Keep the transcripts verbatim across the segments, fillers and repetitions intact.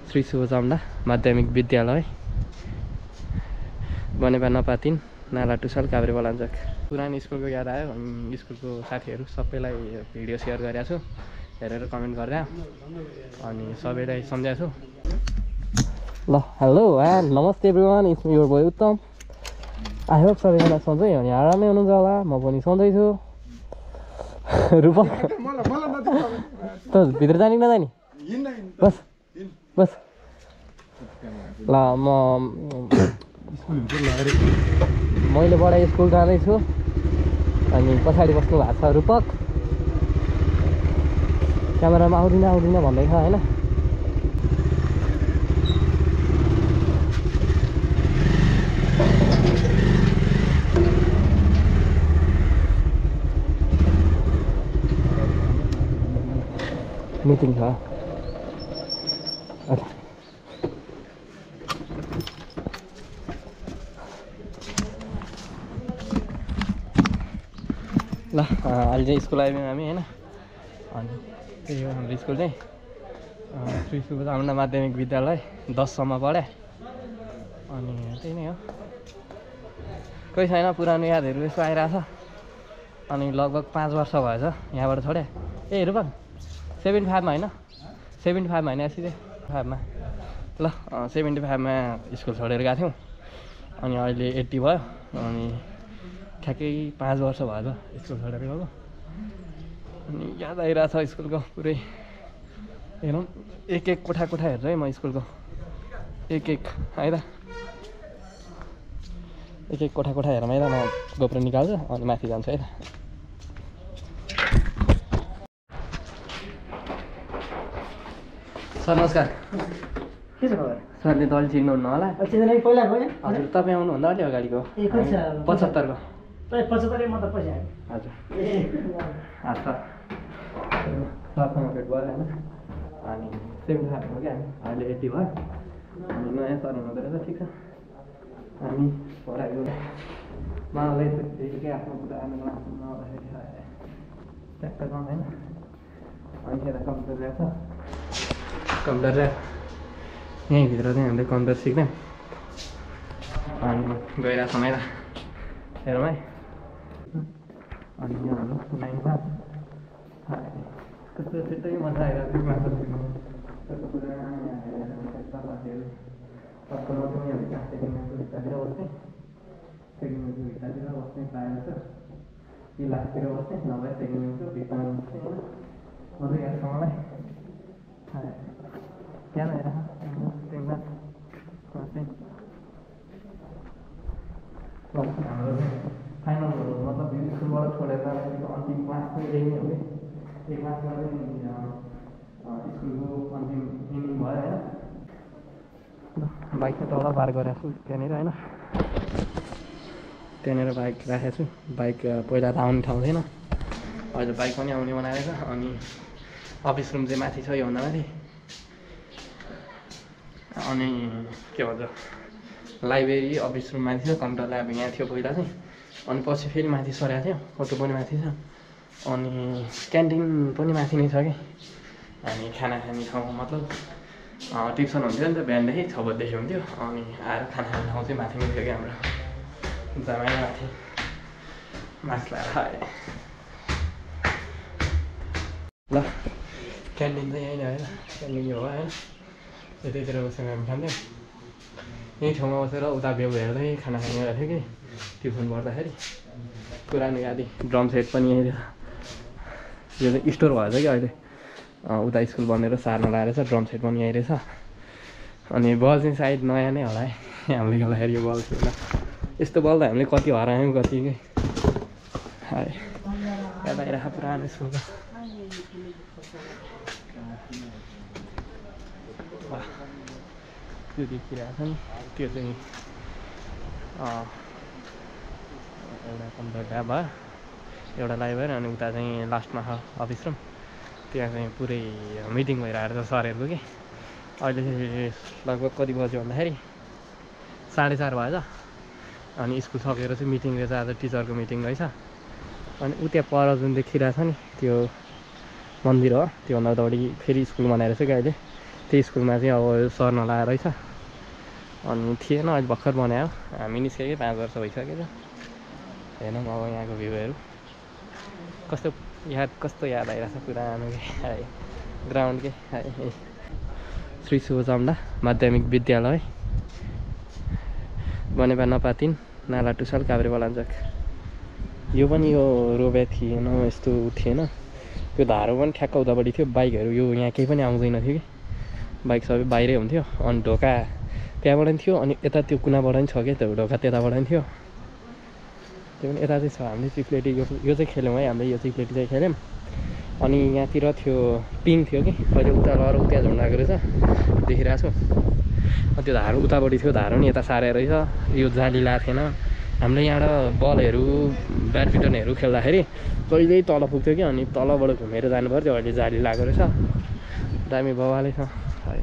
श्री शुभचामुण्डा माध्यमिक विद्यालय बनेपा नपातिन नाला टुसाल काभ्रे बलाञ्चोक। पुरानो स्कुलको याद आयो। अनि स्कुलको साथीहरू सबैलाई भिडियो सेयर गरेको छु, हेरेर कमेन्ट गर्दा अनि सबैलाई सम्झाएको छु। ल hello and namaste everyone, it's me your boy Uttam. I hope सबैजना सधैँ अनि आरामै हुनुहुन्छ होला। म पनि सधैँ छु। रूपक त भित्र जाने कि नजाने? बस बस ल म मैले बडा स्कुल जाँदैछु अनि पछाडि बस्नु भएको छ रूपक। क्यामेरामा आउँदिन आउँदिन भन्दैछ होइन। मिटिङ छ। ल अहिले चाहिँ स्कुल आयौँ हामी होइन। अनि त्यही हो हाम्रो स्कुल चाहिँ श्री शुभचामुण्डा माध्यमिक विद्यालय दससम्म पढेँ। अनि त्यही नै हो, कोही छैन। पुरानो यादहरू यसो आइरहेछ। अनि लगभग पाँच वर्ष भएछ यहाँबाट छोडेँ। ए रूपक सेभेन्टी फाइभमा होइन, सेभेन्टी फाइभमा होइन, सिधै फाइभमा। ल सेभेन्टी फाइभमा स्कुल छोडेर गएको थियौँ। अनि अहिले एट्टी भयो। अनि ठ्याक्कै पाँच वर्ष भएछ स्कुल छोडेर गएको। अनि याद आइरहेछ स्कुलको पुरै। हेरौँ एक एक कोठा कोठा हेर्छु है म स्कुलको, एक एक है त। एक एक कोठा कोठा हेरौँ है त। म गोप्रो निकाल्छु अनि माथि जान्छु है त। सर नमस्कार। के छ खबर? सरले त अलि चिन्नुहुन्न होला। पहिला गयो हजुर, तपाईँ आउनुभन्दा अलि अगाडिको पचहत्तरको। पचहत्तर म त पैसा आयो। हजुर हात त सरसँग भेट भयो होइन। अनि सेभेन्टी फाइभ हो क्या हामी, अहिले एट्टी भयो। अनि नयाँ सर हुनुहुँदो रहेछ, ठिक छ। हामी पढाइको मलाई त्यतिकै आफ्नो पुरानो क्लासमा आउँदाखेरि ट्याक्टर कम होइन। अनि यता कम्प्युटर ल्याएको छ। कम्प्युटर ल्याब यहीँभित्र चाहिँ हामीले कम्प्युटर सिक्ने। अनि गइरहेछौँ है त, हेरौँ है। अनि यो हाम्रो नाइन क्लास कस्तो छिट्टै मजा आइरहेको थियो क्लासहरू सिक्नु। भित्तातिर बस्ने, सेकेन्ड मेचको भित्तातिर बस्ने प्रायः जस्तो कि लास्टतिर बस्ने, नभए सेकेन्ड मेचको भित्तामा बस्ने होइन। मजा याद छ मलाई। याद आइरहेको टेन क्लास क्लास टेन। हाम्रो फाइनलहरू मतलब यो स्कुलबाट छोडेर अन्तिम क्लास चाहिँ यही नै हो कि यही क्लासबाट चाहिँ स्कुलको अन्तिम इन्डिङ भयो होइन। बाइक चाहिँ तल पार्क गरेको छु त्यहाँनिर होइन। त्यहाँनिर बाइक राखेको छु। बाइक पहिला त आउने ठाउँ थिएन, अहिले बाइक पनि आउने बनाएको छ। अनि अफिस रुम चाहिँ माथि छ, योभन्दा माथि। अनि के भन्छ लाइब्रेरी अफिस रुम माथि छ, कम्प्युटर ल्याब यहाँ थियो पहिला चाहिँ। अनि पछि फेरि माथि सरेको थियो, फोटो पनि माथि छ। अनि क्यान्टिन पनि माथि नै छ कि। अनि खाना खाने ठाउँ मतलब ट्युसन हुन्थ्यो नि त बिहानदेखि छ बजीदेखि हुन्थ्यो। अनि आएर खाना खाने ठाउँ चाहिँ माथि नै थियो कि हाम्रो जमाइ माथि मास्क लगाएर आयो। ल क्यान्टिन चाहिँ यहीँ नै होइन, क्यान्टिन यो हो होइन। यतैतिर बसेर हामी खान्थ्यौँ। यहीँ ठाउँमा बसेर उता बेउ हेर्दै खाना खाने गर्थ्यो कि ट्युसन पढ्दाखेरि। पुरानो यादी ड्रम सेट पनि यहीँ रहेछ। यो चाहिँ स्टोर भएछ कि अहिले, उता स्कुल बनेर सार्न लगाएर छ। ड्रम सेट पनि यहीँ रहेछ। अनि बल चाहिँ सायद नयाँ नै होला है, हामीले गर्दाखेरि यो बल थिएन। यस्तो बल त हामीले कति हरायौँ कति कि। हाय याद आइरहेको पुरानो स्कुलको। त्यो देखिरहेको छ नि, त्यो चाहिँ एउटा कम्प्युटर ल्याब भयो, एउटा लाइब्रेरी। अनि उता चाहिँ लास्टमा छ अफिस रुम। त्यहाँ चाहिँ पुरै मिटिङ भइरहेको छ सरहरूको कि। अहिले चाहिँ लगभग कति बज्यो भन्दाखेरि साढे चार भएछ। अनि स्कुल सकेर चाहिँ मिटिङ रहेछ, आज टिचरको मिटिङ रहेछ। अनि उ त्यहाँ पर जुन देखिरहेको छ नि त्यो मन्दिर हो, त्योभन्दा अगाडि फेरि स्कुल बनाएर चाहिँ कि अहिले त्यही स्कुलमा चाहिँ अब सर नलाएर रहेछ अनि थिएन अहिले भर्खर बनायो हामी निस्केकै पाँच वर्ष भइसक्यो हेर्नु अब यहाँको भ्यूहरू कस्तो याद कस्तो याद आइरहेको छ पुरानो है ग्राउन्डकै है श्री शुभचम्डा माध्यमिक विद्यालय बनेपा नपा तिन नाला टुसाल काभ्रे बलाञ्चोक यो पनि यो रोबे थिएन यस्तो थिएन त्यो धारो पनि ठ्याक्क उतापट्टि थियो बाइकहरू यो यहाँ केही पनि आउँदैन थियो कि बाइक सबै बाहिरै हुन्थ्यो अनि ढोका त्यहाँबाट पनि थियो अनि यता त्यो कुनाबाट पनि छ क्या त्यो ढोका त्यताबाट पनि थियो त्यो पनि यता चाहिँ छ हामीले चिप्लेटी यो यो चाहिँ खेल्यौँ है हामीले यो चिप्लेटी चाहिँ खेल्यौँ अनि यहाँतिर थियो पिङ थियो कि अहिले उता लहर उता झुन्डाएको रहेछ देखिरहेको छु अनि त्यो धारो उतापट्टि थियो धारो नि यता सारे रहेछ यो जाली लाएको थिएन हामीले यहाँबाट बलहरू ब्याडमिन्टनहरू खेल्दाखेरि कहिल्यै तल पुग्थ्यो कि अनि तलबाट घुमेर जानु पर्थ्यो अहिले जाली लगाएको रहेछ दामी बवालै छ है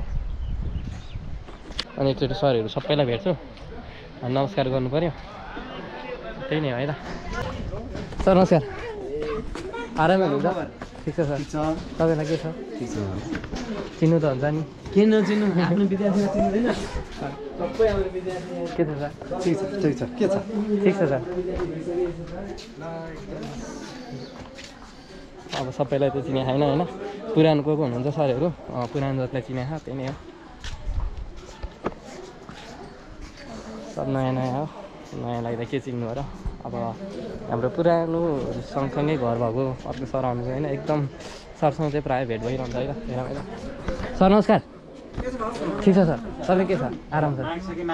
अनि एकचोटि सरहरू सबैलाई भेट्छु अनि नमस्कार गर्नु पऱ्यो त्यही नै हो है त सर नमस्कार आरामै हुनुहुन्छ ठिक छ सर तपाईँलाई के छ ठिक छ चिन्नु त हुन्छ नि किन नचिन्नु आफ्नो विद्यार्थीलाई चिन्दैन सबै हाम्रो विद्यार्थी के छ सर ठिक छ ठिक छ के छ ठिक छ सर अब सबैलाई त चिने छैन होइन पुरानो को को हुनुहुन्छ सरहरू पुरानो जतिलाई चिने छ त्यही नै हो सब नयाँ नयाँ हो नयाँलाई त के चिन्नु हो र अब हाम्रो पुरानो सँगसँगै घर भएको अर्को सर आउनु होइन एकदम सरसँग चाहिँ प्रायः भेट भइरहन्छ है त हेरौँ है त सर नमस्कार ठिक छ सर तपाईँ के छ आराम छ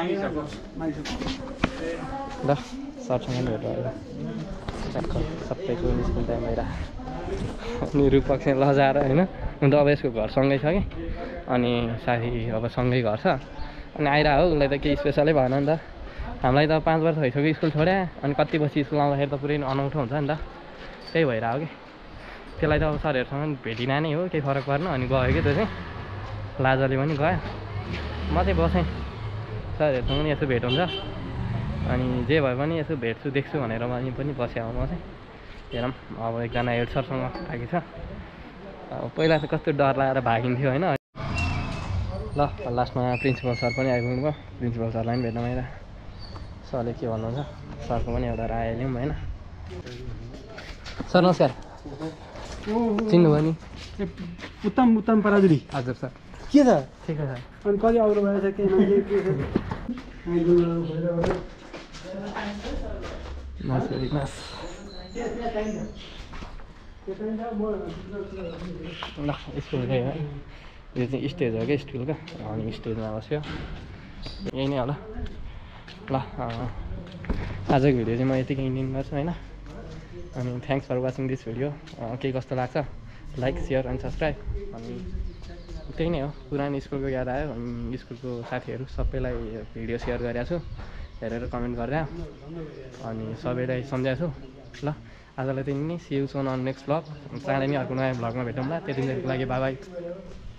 ल सरसँग भेट भयो ट्याक्क सबैको स्कुल टाइम भइरहेको अनि रूपक्ष लजाएर होइन हुन त अब यसको घर सँगै छ कि अनि साथी अब सँगै घर छ अनि आइरह हो उसलाई त केही स्पेसलै भएन नि त हामीलाई त पाँच वर्ष भइसक्यो स्कुल छोड्या अनि कति पछि स्कुल आउँदाखेरि त पुरै अनौठो हुन्छ नि त त्यही भइरहेको कि त्यसलाई त अब सरहरूसँग भेटिना नै हो केही फरक पर्न अनि गयो कि त्यो चाहिँ लाजले पनि गयो म चाहिँ बसेँ सरहरूसँग पनि यसो भेट हुन्छ अनि जे भए पनि यसो भेट्छु देख्छु भनेर म पनि बसेँ अब म चाहिँ हेरौँ अब एकजना हेड सरसँग आएको छ अब पहिला त कस्तो डर लागेर भागिन्थ्यो होइन ल लास्टमा प्रिन्सिपल सर पनि आइपुग्नु भयो प्रिन्सिपल सरलाई पनि भेट्न आइरह सरले के भन्नुहुन्छ सरको पनि एउटा राय लिउँ होइन सर नमस्कार चिन्नुभयो नि उत्तम उत्तम पराजुली हजुर सर के छ ठिक छ सर अनि कति अग्लो भएछ के नमस्कार ल स्कुलकै हो यो चाहिँ स्टेज हो क्या स्कुलको अनि स्टेजमा बस्यो यही नै होला ल आजको भिडियो चाहिँ म यतिकै इन्डिङ गर्छु होइन अनि thanks for watching this video के कस्तो लाग्छ लाइक सेयर अनि सब्सक्राइब अनि त्यही नै हो पुरानो स्कुलको याद आयो अनि स्कुलको साथीहरू सबैलाई भिडियो सेयर गरेको छु हेरेर कमेन्ट गरेर अनि सबैलाई सम्झाएको छु ल आजलाई त्यही नै see you soon on next vlog चाँडै नै अर्को नयाँ भ्लगमा भेटौँला त्यतिखेरको लागि बाई बाई